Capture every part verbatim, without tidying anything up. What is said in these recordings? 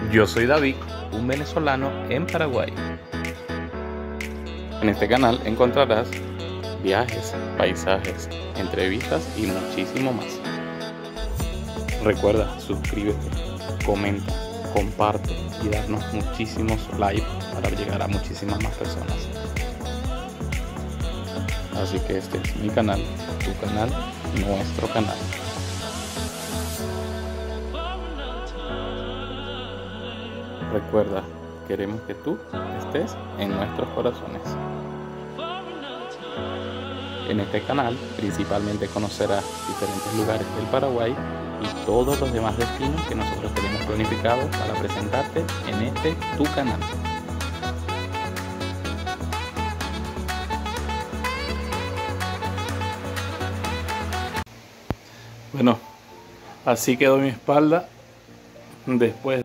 Yo soy David, un venezolano en Paraguay. En este canal encontrarás viajes, paisajes, entrevistas y muchísimo más. Recuerda, suscríbete, comenta, comparte y darnos muchísimos likes para llegar a muchísimas más personas. Así que este es mi canal, tu canal, nuestro canal. Recuerda, queremos que tú estés en nuestros corazones. En este canal principalmente conocerás diferentes lugares del Paraguay y todos los demás destinos que nosotros tenemos planificados para presentarte en este tu canal. Bueno, así quedó mi espalda después.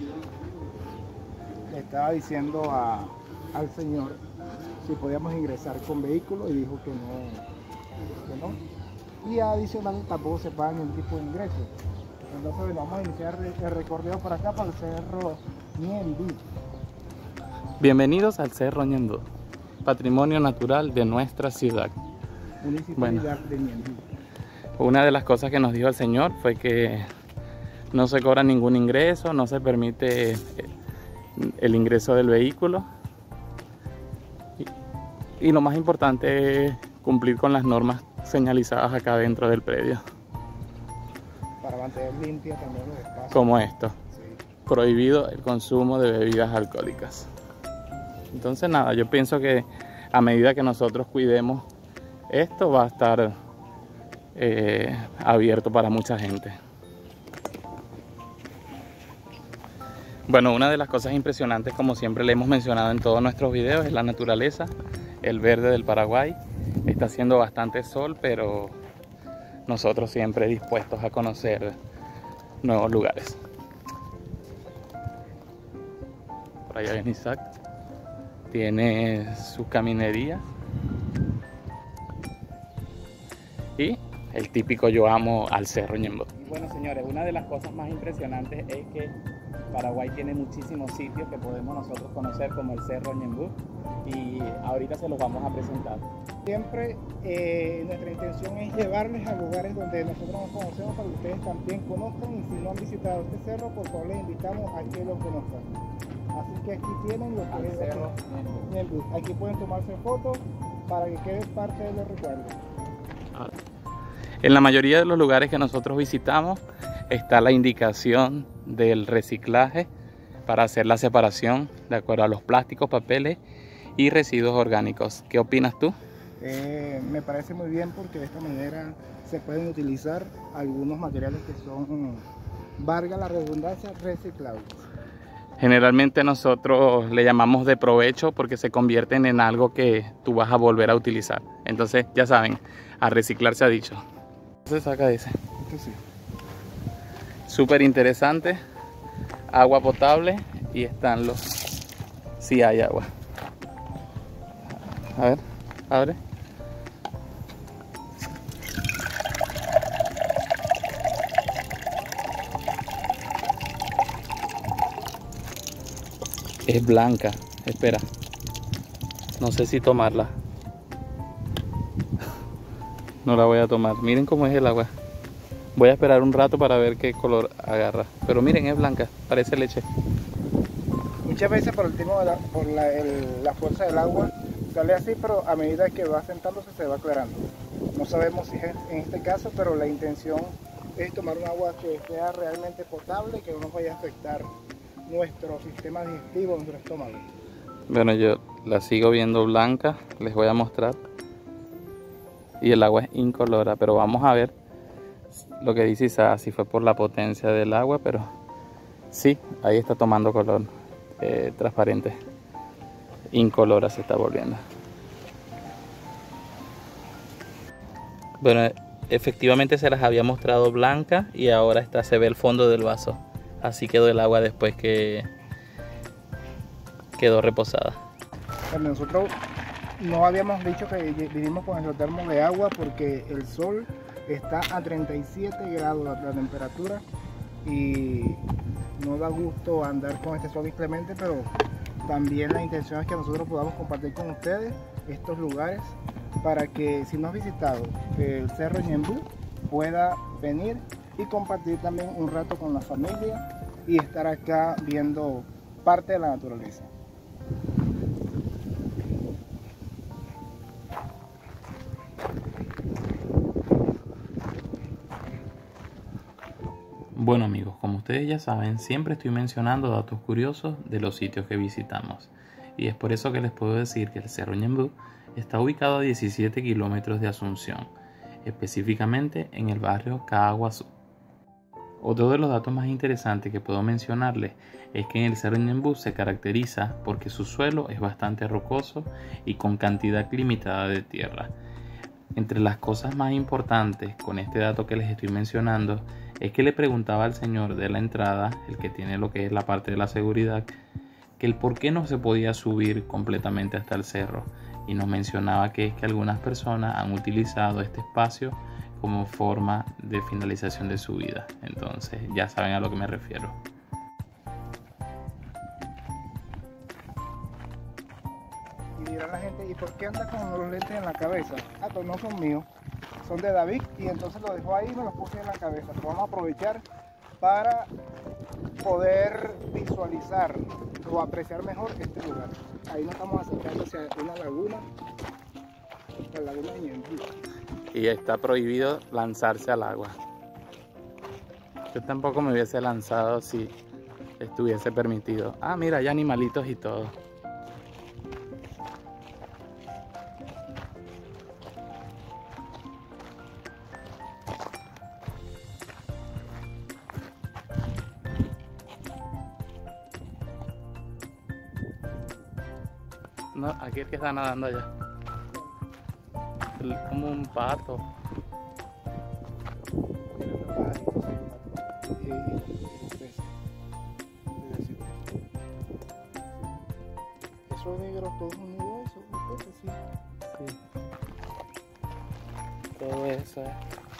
Le estaba diciendo a, al señor si podíamos ingresar con vehículo y dijo que no, que no. Y adicional tampoco se paga ningún tipo de ingreso. Entonces bueno, vamos a iniciar el recorrido por acá para el Cerro Ñembú. Bienvenidos al Cerro Ñembú, patrimonio natural de nuestra ciudad. Municipalidad Bueno, de Ñembú. Una de las cosas que nos dijo el señor fue que no se cobra ningún ingreso, no se permite el ingreso del vehículo y, y lo más importante es cumplir con las normas señalizadas acá dentro del predio. Para mantener limpia también los espacios. Como esto, Sí. Prohibido el consumo de bebidas alcohólicas. Entonces nada, yo pienso que a medida que nosotros cuidemos esto va a estar eh, abierto para mucha gente. Bueno, una de las cosas impresionantes, como siempre le hemos mencionado en todos nuestros videos, es la naturaleza, el verde del Paraguay. Está haciendo bastante sol, pero nosotros siempre dispuestos a conocer nuevos lugares. Por allá viene Isaac, tiene su caminería y el típico yo amo al Cerro Ñembú. Y bueno, señores, una de las cosas más impresionantes es que Paraguay tiene muchísimos sitios que podemos nosotros conocer, como el Cerro Ñembú, y ahorita se los vamos a presentar. Siempre eh, nuestra intención es llevarles a lugares donde nosotros nos conocemos para que ustedes también conozcan, y si no han visitado este cerro, por favor les invitamos a que lo conozcan. Así que aquí tienen lo que es el Cerro Ñembú. Aquí pueden tomarse fotos para que quede parte de los recuerdos. En la mayoría de los lugares que nosotros visitamos está la indicación del reciclaje para hacer la separación de acuerdo a los plásticos, papeles y residuos orgánicos. ¿Qué opinas tú? Eh, me parece muy bien, porque de esta manera se pueden utilizar algunos materiales que son, valga la redundancia, reciclables. Generalmente nosotros le llamamos de provecho porque se convierten en algo que tú vas a volver a utilizar. Entonces ya saben, a reciclar se ha dicho. Se saca ese. Esto sí. Súper interesante, agua potable y están los... sí hay agua. A ver, abre. Es blanca, espera. No sé si tomarla. No la voy a tomar. Miren cómo es el agua. Voy a esperar un rato para ver qué color agarra. Pero miren, es blanca, parece leche. Muchas veces por el tema de la, por la, el, la fuerza del agua sale así, pero a medida que va sentándose se va aclarando. No sabemos si es en este caso, pero la intención es tomar un agua que sea realmente potable, que no nos vaya a afectar nuestro sistema digestivo, nuestro estómago. Bueno, yo la sigo viendo blanca, les voy a mostrar. Y el agua es incolora, pero vamos a ver lo que dice Isa, si fue por la potencia del agua, pero sí, ahí está tomando color eh, transparente. Incolora se está volviendo. Bueno, efectivamente se las había mostrado blanca y ahora está, se ve el fondo del vaso. Así quedó el agua después que quedó reposada. Bueno, nosotros no habíamos dicho que vivimos con el termo de agua porque el sol está a treinta y siete grados la temperatura y no da gusto andar con este sol inclemente, pero también la intención es que nosotros podamos compartir con ustedes estos lugares para que si no has visitado el Cerro Ñembú pueda venir y compartir también un rato con la familia y estar acá viendo parte de la naturaleza. Bueno amigos, como ustedes ya saben, siempre estoy mencionando datos curiosos de los sitios que visitamos. Y es por eso que les puedo decir que el Cerro Ñembú está ubicado a diecisiete kilómetros de Asunción, específicamente en el barrio Caaguazú. Otro de los datos más interesantes que puedo mencionarles es que en el Cerro Ñembú se caracteriza porque su suelo es bastante rocoso y con cantidad limitada de tierra. Entre las cosas más importantes con este dato que les estoy mencionando es que le preguntaba al señor de la entrada, el que tiene lo que es la parte de la seguridad, que el por qué no se podía subir completamente hasta el cerro, y nos mencionaba que es que algunas personas han utilizado este espacio como forma de finalización de su vida. Entonces ya saben a lo que me refiero. Y dirá la gente, ¿y por qué anda con los lentes en la cabeza? Ah, pues no son míos, son de David, y entonces los dejó ahí y me los puse en la cabeza. Pero vamos a aprovechar para poder visualizar o apreciar mejor este lugar. Ahí nos estamos acercando hacia una laguna, la laguna de Ñembú. Y está prohibido lanzarse al agua. Yo tampoco me hubiese lanzado si estuviese permitido. Ah, mira, hay animalitos y todo. No, aquí es que está nadando allá. Como un pato. Esos negros todos unidos, esos peces, sí. Sí. Todo eso es.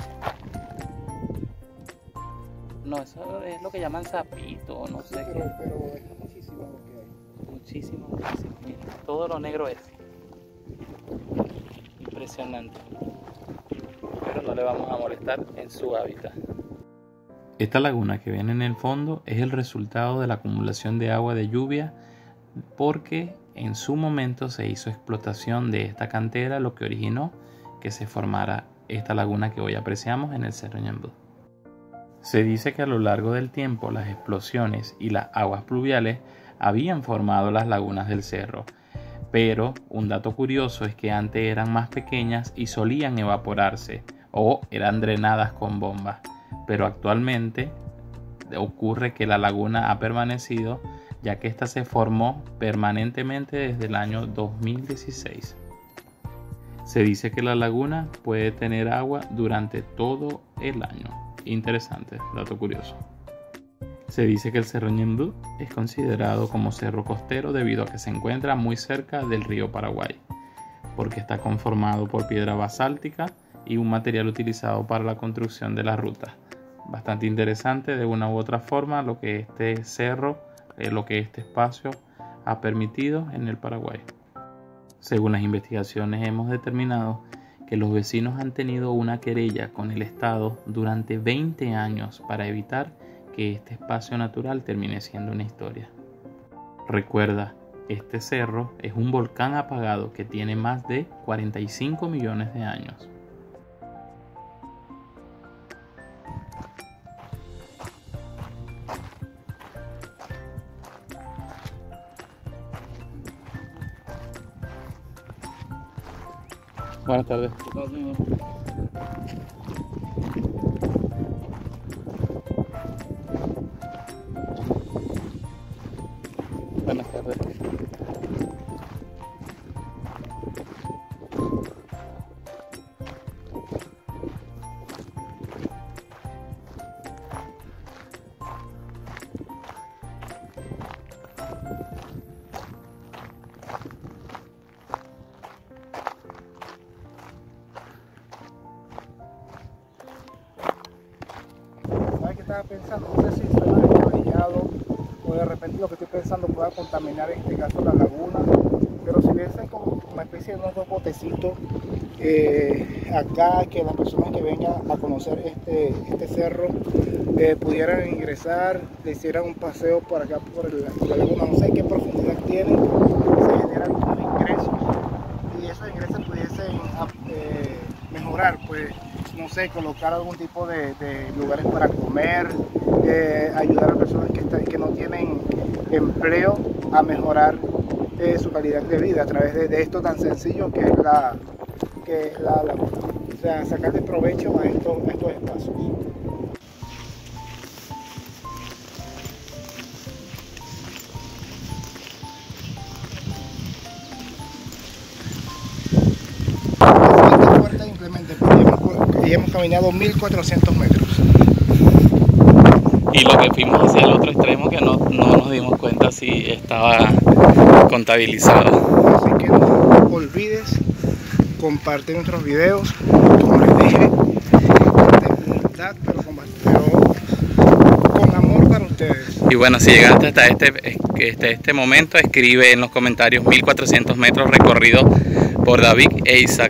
No, eso es lo que llaman sapito, no sé Sí, qué. pero, pero es muchísimo lo que hay. Muchísimo, muchísimo. Mira, todo lo negro es. Impresionante. Pero no le vamos a molestar en su hábitat. Esta laguna que ven en el fondo es el resultado de la acumulación de agua de lluvia porque en su momento se hizo explotación de esta cantera, lo que originó que se formara esta laguna que hoy apreciamos en el Cerro Ñembú. Se dice que a lo largo del tiempo las explosiones y las aguas pluviales habían formado las lagunas del cerro, pero un dato curioso es que antes eran más pequeñas y solían evaporarse o eran drenadas con bombas, pero actualmente ocurre que la laguna ha permanecido ya que ésta se formó permanentemente desde el año dos mil dieciséis. Se dice que la laguna puede tener agua durante todo el año. Interesante, dato curioso. Se dice que el Cerro Ñembú es considerado como cerro costero debido a que se encuentra muy cerca del río Paraguay, porque está conformado por piedra basáltica y un material utilizado para la construcción de las rutas. Bastante interesante de una u otra forma lo que este cerro, eh, lo que este espacio ha permitido en el Paraguay. Según las investigaciones hemos determinado que los vecinos han tenido una querella con el Estado durante veinte años para evitar que este espacio natural termine siendo una historia. Recuerda, este cerro es un volcán apagado que tiene más de cuarenta y cinco millones de años. Buenas tardes. Buenas tardes. ¿Sabes qué estaba pensando? No sé si se van a dañado, o de repente lo que estoy pensando pueda contaminar en este caso la laguna. Pero si hubiese como una especie de unos dos botecitos eh, acá, que las personas que vengan a conocer este, este cerro eh, pudieran ingresar, le hicieran un paseo por acá, por, el, por la laguna, no sé qué profundidad tiene, se generan unos ingresos y esos ingresos pudiesen eh, mejorar, pues no sé, colocar algún tipo de, de lugares para comer, eh, ayudar a personas que, están, que no tienen empleo a mejorar eh, su calidad de vida a través de, de esto tan sencillo que es la, que es la laguna. O sea, sacarle provecho a estos, a estos espacios. Fuerte simplemente porque hemos, hemos caminado mil cuatrocientos metros. Y lo que fuimos hacia el otro extremo que no, no nos dimos cuenta si estaba contabilizado. Así que no olvides compartir nuestros videos, como les dije, de humildad, pero con, pero con amor para ustedes. Y bueno, si llegaste hasta este, este, este momento, escribe en los comentarios mil cuatrocientos metros recorridos por David e Isaac.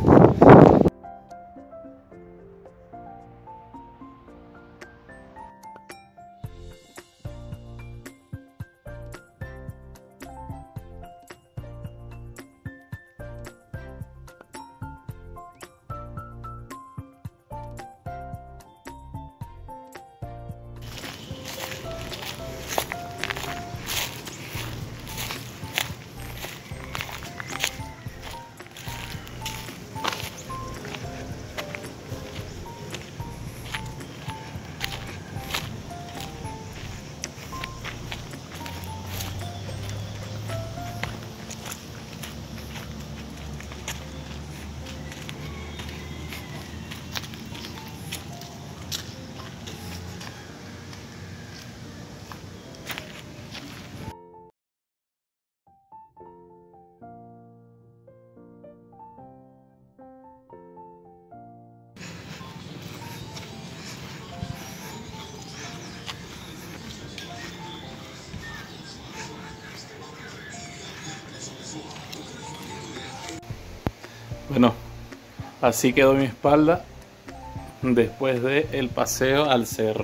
Bueno, así quedó mi espalda después del paseo al cerro.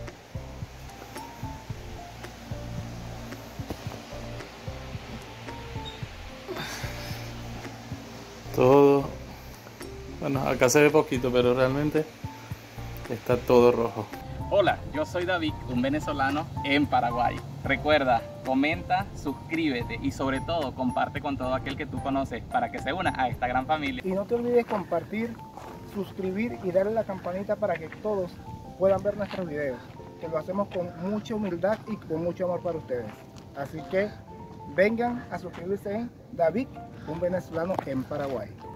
Todo, bueno, acá se ve poquito, pero realmente está todo rojo. Hola, yo soy David, un venezolano en Paraguay. Recuerda, comenta, suscríbete y sobre todo comparte con todo aquel que tú conoces para que se una a esta gran familia. Y no te olvides compartir, suscribir y darle la campanita para que todos puedan ver nuestros videos, que lo hacemos con mucha humildad y con mucho amor para ustedes. Así que vengan a suscribirse en David, un venezolano en Paraguay.